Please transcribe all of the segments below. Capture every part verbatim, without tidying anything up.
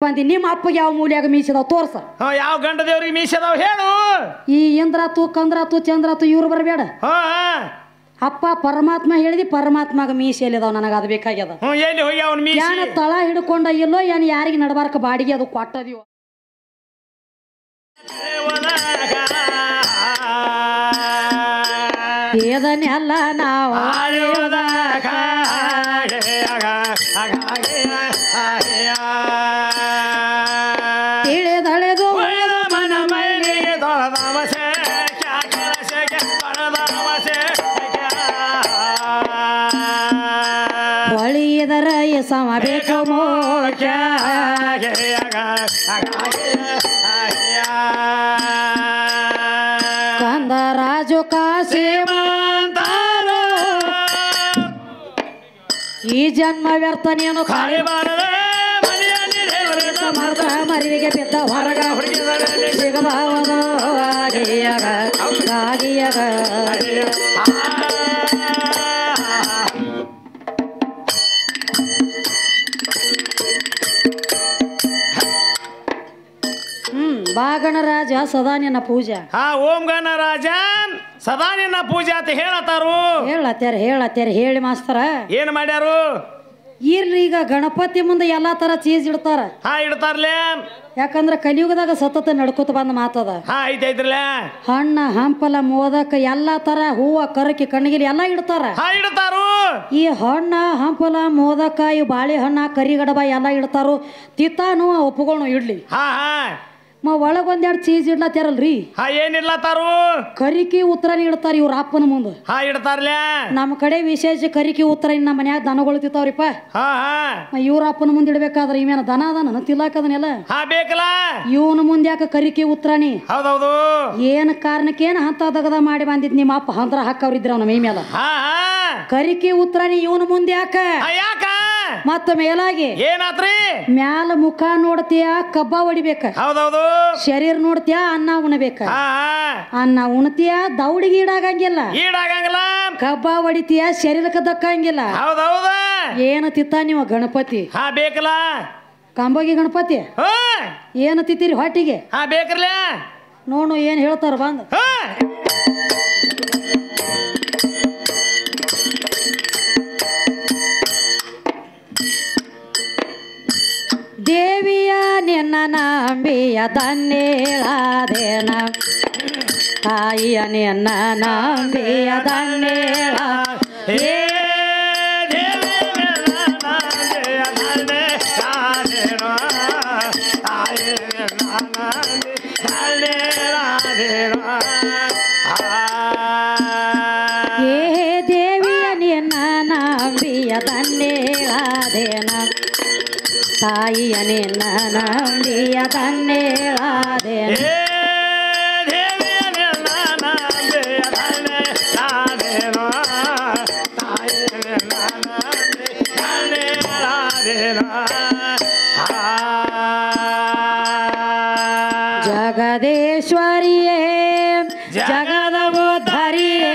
ಬಂದಿ ನಿಮ್ಮ ಅಪ್ಪಗೆ ಯಾವ ಮೂಲ್ಯಾಗ ಮೀಸಿದಾವ್ ತೋರ್ಸ ಹಾ ಯಾವ ಗಂಡ ದೇವ್ರಿಗೆ ಮೀಸದಾವ್ ಹೇಳು ಈ ಇಂದ್ರಾತು ಕಂದ್ರಾತು ಚಂದ್ರಾತು ಇವ್ರು ಬರಬೇಡ ಹಾ ಅಪ್ಪ ಪರಮಾತ್ಮ ಹೇಳಿದಿ ಪರಮಾತ್ಮಗ ಮೀಸಿ ಎಲ್ಲಿದಾವ್ ನನಗೆ ಅದು ಬೇಕಾಗ್ಯದ ಹ್ಞೂ ಎಲ್ಲಿ ಹೋಗಿ ಅವ್ನ ಮೀಸಿ ಯಾನ ತಳ ಹಿಡ್ಕೊಂಡ ಇಲ್ಲೋ ಏನ್ ಯಾರಿಗೆ ನಡಬಾರ್ಕ ಬಾಡಿಗೆ ಅದು ಕೊಟ್ಟದಿವ ಏದನ್ನೆಲ್ಲ ನಾವು ತಿಳಿದಳೆದು ಮನ ಮೈಲಿಗೆ ತೊಳೆದವಸೆ ಹೊಳಿದರ ಸಮ ಬೇಕು ಮೋಕ್ಷ ಕಂದರಾಜು ಕಾಶಿ ಈ ಜನ್ಮ ವ್ಯರ್ಥ ನೀನು ಖಾಲಿ ಮರ್ದ ಮರಿವಿಗೆ ಬಿದ್ದ ಹೊರಗ ಸಿಗಬಾವದು ಆಗಿಯಗ ಆಗಿಯಗ ಹ್ಮ್ ಬಾಗಣರಾಜ ಸದಾ ನಿನ್ನ ಪೂಜಾ ಹಾ ಓಂ ಗಣರಾಜ ಸದಾ ನಿನ್ನ ಪೂಜೆ ಅಂತ ಹೇಳತ್ತಾರು ಹೇಳತ್ಯಾರ ಹೇಳತ್ಯಾರ ಹೇಳಿ ಮಾಸ್ತರ ಏನ್ ಮಾಡ್ಯಾರು ಇರ್ಲಿ ಈಗ ಗಣಪತಿ ಮುಂದೆ ಎಲ್ಲಾ ತರ ಚೀಸ್ ಇಡ್ತಾರ ಹಾ ಇಡ್ತಾರ್ಲೆ ಯಾಕಂದ್ರ ಕಲಿಯುಗದಾಗ ಸತತ ನಡ್ಕೋತ ಬಂದ ಮಾತದ ಹಾ ಐತೈತ್ರಲ್ಲ ಹಣ್ಣ ಹಂಪಲ ಮೋದಕ ಎಲ್ಲಾ ತರ ಹೂವ ಕರಕಿ ಕಣ್ಣಿಗಿಲಿ ಎಲ್ಲಾ ಇಡ್ತಾರ ಹಾ ಇಡ್ತಾರು ಈ ಹಣ್ಣ ಹಂಪಲ ಮೋದಕ ಈ ಬಾಳೆಹಣ್ಣ ಕರಿಗಡಬ ಎಲ್ಲಾ ಇಡ್ತಾರು ತಿತ್ತಾನು ಒಪ್ಪುಗಳು ಇಡ್ಲಿ ಹಾ ಹಾ ಮ ಒಳಗ್ ಒಂದೆರಡು ಚೀಸ್ ಇಡ್ಲತ್ತಾರಲ್ರಿ ಹಾ ಏನಿಡ್ಲತ್ತಾರು ಕರಿಕಿ ಉತ್ತರನ ಇಡ್ತಾರ ಇವ್ರ ಅಪ್ಪನ ಮುಂದ ಹಾ ಇಡ್ತಾರ್ಲೆ ನಮ್ಮ ಕಡೆ ವಿಶೇಷ ಕರಿಕಿ ಉತ್ತರ ಇನ್ನ ಮನ್ಯಾಗ ದನಗಳು ತಿಂತಾವ್ರಿಪ್ಪ ಹಾ ಹಾ ಇವ್ರ ಅಪ್ಪನ ಮುಂದೆ ಇಡ್ಬೇಕಾದ್ರ ಇವೇನ ದನ ಅದನ ತಿಲ್ಲಾಕದನೆಲ್ಲ ಹಾ ಬೇಕಲ್ಲ ಇವನ ಮುಂದೆ ಯಾಕ ಕರಿಕಿ ಉತ್ತರಾಣಿ ಹೌದೌದು ಏನ್ ಕಾರಣಕ್ಕೇನ ಹಂತ ದಗದ ಮಾಡಿ ಬಂದಿದ್ ನಿಮ್ಮ ಅಪ್ಪ ಹಂತರ ಹಾಕವ್ರಿದ್ರ ಅವನ ಮೈ ಮೇಲ ಹಾ ಹಾ ಕರಿಕಿ ಉತ್ತರಾಣಿ ಇವನ ಮುಂದೆ ಯಾಕ ಯಾಕ ಮತ್ತ ಮೇಲಾಗಿ ಏನಾತ್ರಿ ಮ್ಯಾಲ ಮುಖ ನೋಡ್ತೀಯ ಕಬ್ಬ ಹೊಡಿಬೇಕ ಹೌದೌದು ಶರೀರ ನೋಡ್ತೀಯ ಅನ್ನ ಉಣಬೇಕ ಹಾ ಅನ್ನ ಉಣ್ತೀಯ ದೌಡಿಗೆ ಈಡಾಗಂಗಿಲ್ಲ ಈಡಾಗಂಗಿಲ್ಲ ಕಬ್ಬ ಹೊಡಿತೀಯ ಶರೀರಕ್ಕೆ ದಕ್ಕಂಗಿಲ್ಲ ಹೌದೌದ ಏನ ತಿತ್ತ ನೀವು ಗಣಪತಿ ಹಾ ಬೇಕಲ್ಲ ಕಂಬೋಗಿ ಗಣಪತಿ ಹಾ ಏನ ತಿತ್ತೀರಿ ಹೊಟ್ಟಿಗೆ ಹಾ ಬೇಕ್ರಲ್ಲ ನೋಡು ಏನ್ ಹೇಳ್ತಾರ ಬಂದ ಹಾ ದೇವಿಯ ನಿನ್ನ ನಂಬಿಯ ತನ್ನೇಳಾದೇನ ತಾಯಿಯ ನಿನ್ನ ನಂಬಿಯ ತನ್ನೇಳ ಹೇ ಏ ದೇವಿಯ ನಿನ್ನ ನಂಬಿಯ ತನ್ನೇಳಾದೇನ ತಾಯಿಯ ನಿನ್ನ ನಂಬಿಯ ತನ್ನೇಳಾದೇನ ಜಗದೇಶ್ವರಿಯೇ ಜಗದ ಉದ್ಧರಿಯೇ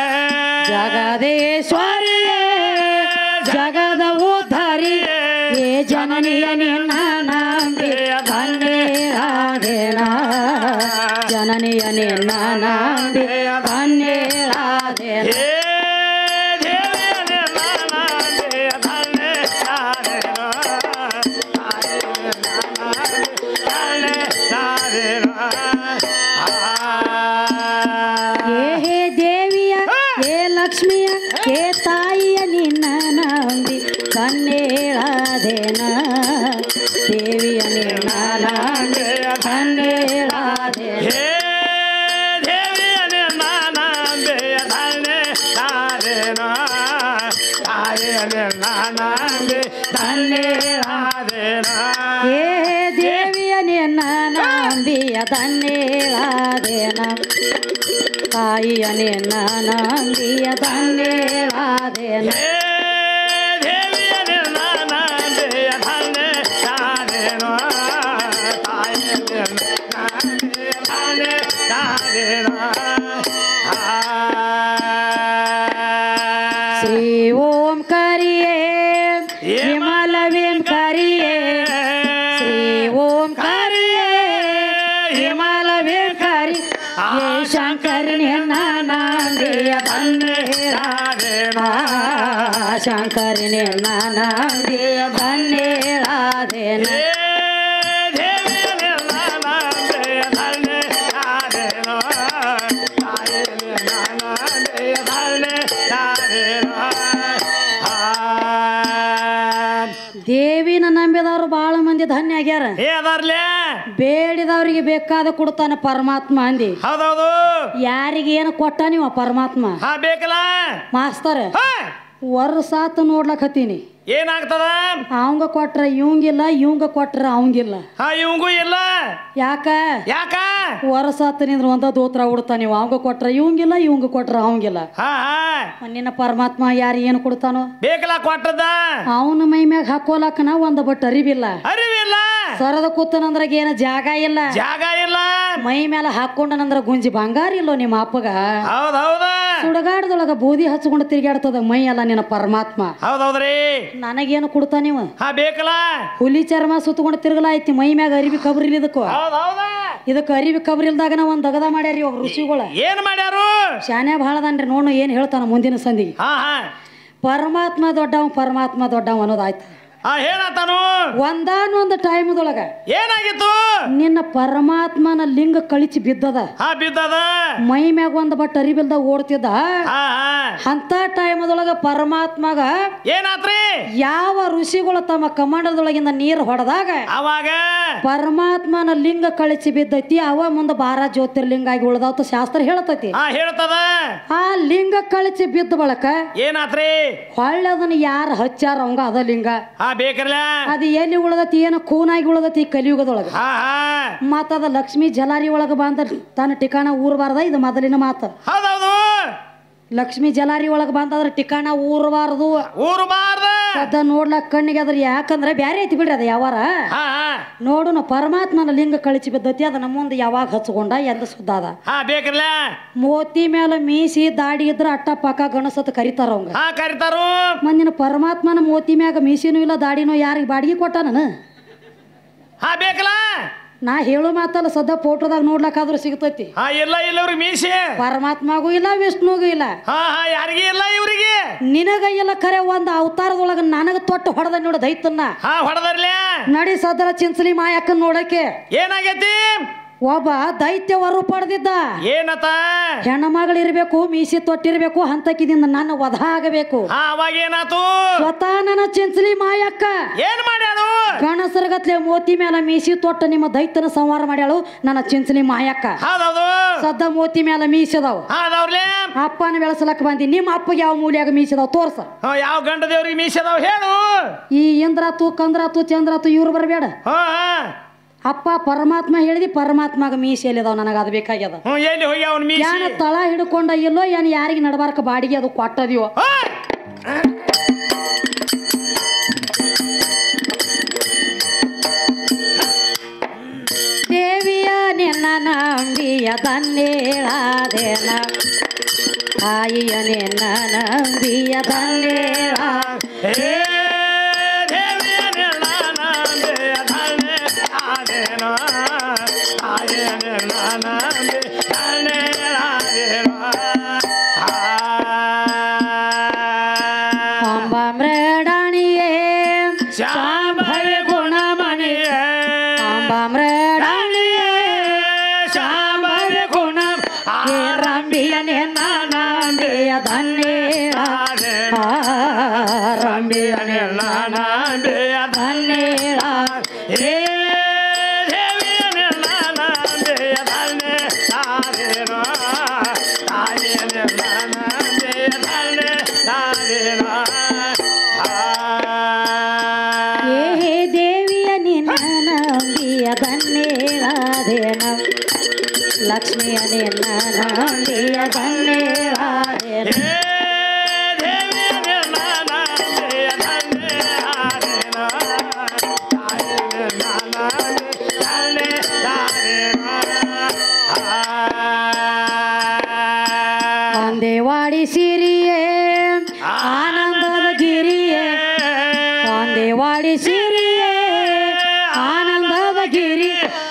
ಜಗದೇಶ್ವರಿಯೇ ಜಗದ ಉದ್ಧರಿಯೇ ಏ ಜನನಿಯ ನಿನ್ನ ನಂಬಿಯ ತನ್ನೇಳಾದೇನ ಜನನಿಯ ನಿನ್ನ ನಂಬಿಯ ತನ್ನೇಳಾದೇನ ಏ ದೇವಿಯ ಏ ಲಕ್ಷ್ಮಿಯ ಏ ತಾಯಿಯ ನಿನ್ನ ನಂಬಿ ತನ್ನೇಳಾದೇನ ದೇವಿಯ ನಿನ್ನ ನಂಬಿ ತನ್ನೇಳಾದೇನ ಏ ದೇವಿಯ ನಿನ್ನ ನಂಬಿಯ ತನ್ನೇಳಾದೇನ ತಾಯಿಯ ನಿನ್ನ ನಂಬಿಯ ತನ್ನೇಳಾದೇನ ಶ್ರೀ ಓಂ ಕರಿಯೇ ವಿಮಲ ವಿಂ ಕರಿಯೇ ಶ್ರೀ ಓಂಕಾರಿಯೇ ಹಿಮಾಲ ವೇಕಾರಿ ಏ ಶಂಕರನೇ ನಾನಾಂದಿಯ ಧನ್ಯರಾದೇನ ಶಂಕರನೇ ನಾನಾಂದಿಯ ಧನ್ಯರಾದೇನ ದೇವಿನ ನಂಬಿದವರು ಬಹಳ ಮಂದಿ ಧನ್ಯ ಆಗ್ಯಾರ ಬೇಡಿದವ್ರಿಗೆ ಬೇಕಾದ ಕೊಡ್ತಾನ ಪರಮಾತ್ಮ ಅಂದಿ ಹೌದೌದು ಯಾರಿಗೆ ಏನು ಕೊಟ್ಟ ನೀವು ಪರಮಾತ್ಮ ಬೇಕಲ್ಲ ಮಾಸ್ತರ ವರ್ಷಾತ್ ನೋಡ್ಲಕತ್ತೀನಿ ಏನಾಗ್ತದ ಅವಂಗ ಕೊಟ್ರ ಇವಂಗಿಲ್ಲ ಇವಂಗ ಕೊಟ್ರ ಅವಂಗಿಲ್ಲ ಹಾ ಇವಂಗೂ ಇಲ್ಲ ಯಾಕ ಯಾಕ ವರ್ಷಾತ್ ನಿಂದ್ರ ಒಂದ ದೋತ್ರ ಉಡ್ತಾನ ನೀವು ಅವಂಗ ಕೊಟ್ರ ಇವಂಗಿಲ್ಲ ಇವಂಗ ಕೊಟ್ರ ಅವಂಗಿಲ್ಲ ಹಾ ಹಾ ನಿನ್ನ ಪರಮಾತ್ಮ ಯಾರು ಏನು ಕೊಡ್ತಾನೋ ಬೇಕಲ್ಲ ಕೊಟ್ಟದ ಅವನ ಮೈ ಮ್ಯಾಗ ಹಾಕೋಲಕ್ಕನ ಒಂದ ಬಟ್ ಅರಿವಿಲ್ಲ ಅರಿವಿಲ್ಲ ಸರದ ಕೂತನಂದ್ರಾಗ ಏನ ಜಾಗ ಇಲ್ಲ ಜಾಗ ಇಲ್ಲ ಮೈ ಮೇಲೆ ಹಾಕೊಂಡನಂದ್ರ ಗುಂಜಿ ಬಂಗಾರ ಇಲ್ಲೋ ನಿಮ್ಮ ಅಪ್ಪಗ ಹೌದೌದ ಸುಡಗಾಡದೊಳಗ ಬೂದಿ ಹಚ್ಕೊಂಡು ತಿರ್ಗಾಡ್ತದ ಮೈ ಅಲ್ಲ ನಿನ್ನ ಪರಮಾತ್ಮ ಹೌದೌದ್ರಿ ನನಗೇನು ಕೊಡ್ತಾ ನೀವು ಹಾ ಬೇಕಲ್ಲ ಹುಲಿ ಚರ್ಮ ಸುತ್ತಕೊಂಡು ತಿರ್ಗಲಾಯ್ತಿ ಮೈ ಮ್ಯಾಗ ಅರಿವಿ ಕಬ್ರಿಲ್ ಇದಕ್ಕೂ ಹೌದೌದ ಇದಕ್ಕೆ ಅರಿವಿ ಕಬ್ರಿಲ್ದಾಗನ ಒಂದ್ ದಗದ ಮಾಡ್ಯಾರಿ ಒಬ್ಬ ಋಷಿಗಳ ಏನ್ ಮಾಡ್ಯಾರು ಶಾನ್ಯ ಭಾಳದನ್ರಿ ನೋಡು ಏನ್ ಹೇಳ್ತಾನ ಮುಂದಿನ ಸಂದಿಗೆ ಹಾ ಹಾ ಪರಮಾತ್ಮ ದೊಡ್ಡವ ಪರಮಾತ್ಮ ದೊಡ್ಡವ ಅನ್ನೋದಾಯ್ತು ಹಾ ಹೇಳತಾನು ಒಂದಾನೊಂದು ಟೈಮ್ದೊಳಗ ಏನಾಗಿತ್ತು ನಿನ್ನ ಪರಮಾತ್ಮನ ಲಿಂಗ ಕಳಿಸಿ ಬಿದ್ದದ ಹಾ ಬಿದ್ದದ ಮೈ ಮ್ಯಾಗ ಒಂದ್ ಬಟ್ ಅರಿಬಿಲ್ದ ಓಡ್ತಿದ್ದ ಹಾ ಹಾ ಅಂತ ಟೈಮ್ದೊಳಗ ಪರಮಾತ್ಮಗ ಏನಾತ್ರಿ ಯಾವ ಋಷಿಗಳು ತಮ್ಮ ಕಮಂಡದೊಳಗಿಂದ ನೀರು ಹೊಡೆದಾಗ ಅವಾಗ ಪರಮಾತ್ಮನ ಲಿಂಗ ಕಳಿಸಿ ಬಿದ್ದೈತಿ ಅವ ಮುಂದ ಬಾರ ಜ್ಯೋತಿರ್ಲಿಂಗ ಆಗಿ ಉಳ್ದಾವತ್ತು ಶಾಸ್ತ್ರ ಹೇಳ್ತೈತಿ ಹಾ ಹೇಳ್ತದ ಆ ಲಿಂಗ ಕಳಿಸಿ ಬಿದ್ದ ಬಳಕ ಏನಾತ್ರಿ ಹೊಳ್ಳಿ ಅದನ್ನ ಯಾರು ಹಚ್ಚಾರ ಅವಂಗ ಅದ ಲಿಂಗ ಹಾ ಬೇಕರ್ಲ ಅದು ಎಲ್ಲಿ ಉಳದತಿ ಏನೋ ಕೂನಾಗಿ ಉಳದತಿ ಕಲಿಯುಗದೊಳಗ ಹಾ ಹಾ ಮತ್ತ ಅದ ಲಕ್ಷ್ಮೀ ಜಲಾರಿ ಒಳಗ ಬಂದ ತನ್ನ ಟಿಕಾಣ ಊರ್ಬಾರ್ದ ಇದು ಮೊದಲಿನ ಮಾತು ಹೌದೌದು ಲಕ್ಷ್ಮೀ ಜಲಾರಿ ಒಳಗ ಬಂದಾದ್ರ ಟಿಕಾಣ ಊರ್ಬಾರ್ದು ಊರು ಬಾರ್ದ ಅದ ನೋಡ್ಲಕ್ ಕಣ್ಣಿಗೆ ಅದ್ರ ಯಾಕಂದ್ರೆ ಬ್ಯಾರೆ ಐತಿ ಬಿಡ್ರಿ ಅದ ಯಾವಾರ ಹಾ ಹಾ ನೋಡುನು ಪರಮಾತ್ಮನ ಲಿಂಗ ಕಳಿಸಿ ಬಿದ್ದತಿ ಅದ ನಮ್ಮ ಮುಂದೆ ಯಾವಾಗ ಹಚ್ಕೊಂಡ ಎಂದ ಸುದ್ದ ಅದ ಹಾ ಬೇಕರ್ಲ ಮೋತಿ ಮೇಲೆ ಮೀಸಿ ದಾಡಿ ಇದ್ರ ಅಟ್ಟ ಪಕ್ಕ ಗಣಸತ್ ಕರಿತಾರ ಅವಂಗ ಹಾ ಕರಿತಾರು ಮಂದಿನ ಪರಮಾತ್ಮನ ಮೋತಿ ಮ್ಯಾಗ ಮೀಸಿನೂ ಇಲ್ಲ ದಾಡಿನೂ ಯಾರಿಗೆ ಬಾಡಿಗೆ ಕೊಟ್ಟ ನಾನು ಹಾ ಬೇಕಲ್ಲ ನಾ ಹೇಳೋ ಮಾತಲ್ಲ ಸದ್ದ ಫೋಟೋದಾಗ ನೋಡ್ಲಕ್ಕಾದ್ರೂ ಸಿಗ್ತೈತಿ ಹಾ ಇಲ್ಲ ಇಲ್ಲ ಇವ್ರಿಗೆ ಮೀಸೆ ಪರಮಾತ್ಮಗೂ ಇಲ್ಲ ವಿಷ್ಣುಗೂ ಇಲ್ಲ ಹಾ ಹಾ ಯಾರಿಗೆ ಇಲ್ಲ ಇವ್ರಿಗೆ ನಿನಗ ಇಲ್ಲ ಖರೆ ಒಂದ್ ಅವತಾರದೊಳಗ ನನಗ ತೊಟ್ಟು ಹೊಡೆದ ನೋಡ ದೈತನ್ನ ಹಾ ಹೊಡೆದರ್ಲೆ ನಡಿ ಸದರ ಚಿಂಚಲಿ ಮಾಯಕ್ಕನ್ ನೋಡಕ್ಕೆ ಏನಾಗೈತಿ ಒಬ್ಬ ದೈತ್ಯವರು ಪಡೆದಿದ್ದ ಏನತ ಹೆಣ್ಣ ಮಗಳಿರ್ಬೇಕು ಮೀಸಿ ತೊಟ್ಟಿರ್ಬೇಕು ಹಂತಕಿದಿಂದ ನನ್ನ ವಧ ಆಗಬೇಕು ಹಾ ಅವಾಗ ಏನಾತು ಸ್ವತಃ ನನ್ನ ಚಿಂಚಲಿ ಮಾಯಕ್ಕ ಏನ್ ಮಾಡ್ಯಾಳು ಗಣಸರಗತ್ಲೆ ಮೋತಿ ಮೇಲೆ ಮೀಸಿ ತೊಟ್ಟ ನಿಮ್ಮ ದೈತ್ಯನ ಸಂಹಾರ ಮಾಡ್ಯಾಳು ನನ್ನ ಚಿಂಚಲಿ ಮಾಯಕ್ಕ ಹೌದೌದು ಸದ್ದ ಮೋತಿ ಮೇಲೆ ಮೀಸದಾವ್ ಹೌದವ್ರಲೆ ಅಪ್ಪನ ಬೆಳೆಸಲಕ್ ಬಂದಿ ನಿಮ್ಮ ಅಪ್ಪಗೆ ಯಾವ ಮೂಲ್ಯಾಗ ಮೀಸದಾವ್ ತೋರ್ಸ ಯಾವ ಗಂಡ ದೇವ್ರಿಗೆ ಮೀಸದಾವ್ ಹೇಳು ಈ ಇಂದ್ರಾತು ಕಂದ್ರಾತು ಚಂದ್ರಾತು ಇವ್ರು ಬರಬೇಡ ಹಾ ಹಾ ಅಪ್ಪ ಪರಮಾತ್ಮ ಹೇಳಿದಿ ಪರಮಾತ್ಮಗ ಮೀಸಿ ಎಲ್ಲಿದಾವ್ ನನಗ ಅದು ಬೇಕಾಗ್ಯದ ಹ್ಮ್ ಎಲ್ಲಿ ಹೋಗಿ ಅವ್ನ ಮೀಸಿ ಏನ ತಳ ಹಿಡ್ಕೊಂಡ ಇಲ್ಲೋ ಏನ್ ಯಾರಿಗೆ ನಡಬಾರ್ಕ ಬಾಡಿಗೆ ಅದು ಕೊಟ್ಟದಿವೋ ದೇವಿಯ ನಿನ್ನ ನಂಬಿಯ ಧನ್ಯೇಳಾದೇನ ತಾಯಿಯ ನಿನ್ನ ನಂಬಿಯ ಧನ್ಯೇಳ ಅಂಬಾಮ್ರಡಾಣಿಯೇ ಶಾಂಭಯ ಗುಣಮಣಿಯೇ ಅಂಬಾಮ್ರಡಾಣಿಯೇ ಶಾಂಭಯ ಗುಣ ರಂಬಿಯ ನಿನ್ನ ನಂಬಿಯ ಧನ್ಯೇಳ ರಂಬಿಯ ನಿನ್ನ ನಂಬಿಯ ಧನ್ಯೇಳ ಹೇ ದೇವಿಯ ನಿನ್ನ ನಂಬಿಯ ಧನ್ಯೇಳಾದೇನ ಲಕ್ಷ್ಮಿಯ ನಿನ್ನ ನಂಬಿಯ ಧನ್ಯೇಳಾದೇನ ಒಂದೇವಾಡಿ ಸಿರಿಯೇ ಆನಂದದ ಗಿರಿಯೇ ಒಂದೇವಾಡಿ ಸಿರಿಯೇ ಆನಂದದ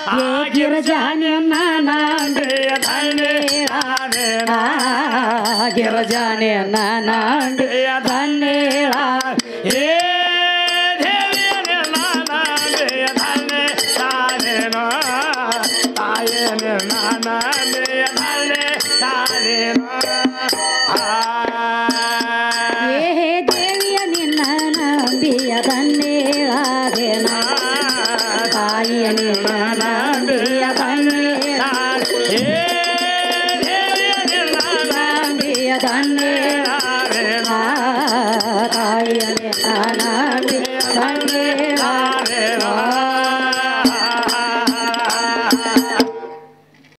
ಏ ಗಿರಜಾನೆ ನಾನಾಂಡೆ ಗಿರಜಾನೆ ನಾನಾಂಡೆ ಧನ್ಯೇಳಾದೆ